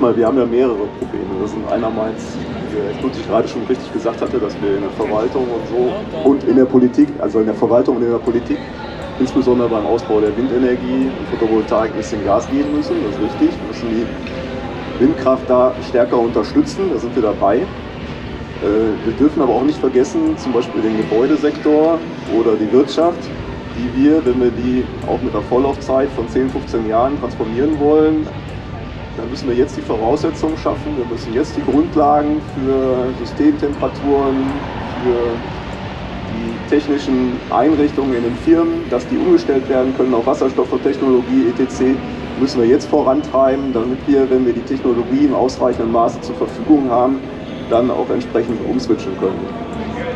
mal, wir haben ja mehrere Probleme. Das sind einerseits, wie Herr Ludwig gerade schon richtig gesagt hatte, dass wir in der Verwaltung und so und in der Politik, also in der Verwaltung und in der Politik, insbesondere beim Ausbau der Windenergie und Photovoltaik ein bisschen Gas geben müssen. Das ist richtig. Wir müssen die Windkraft da stärker unterstützen, da sind wir dabei. Wir dürfen aber auch nicht vergessen, zum Beispiel den Gebäudesektor oder die Wirtschaft, die wir, wenn wir die auch mit einer Vorlaufzeit von 10, 15 Jahren transformieren wollen, dann müssen wir jetzt die Voraussetzungen schaffen, wir müssen jetzt die Grundlagen für Systemtemperaturen, für die technischen Einrichtungen in den Firmen, dass die umgestellt werden können auf Wasserstofftechnologie etc., müssen wir jetzt vorantreiben, damit wir, wenn wir die Technologie im ausreichenden Maße zur Verfügung haben, dann auch entsprechend umswitchen können.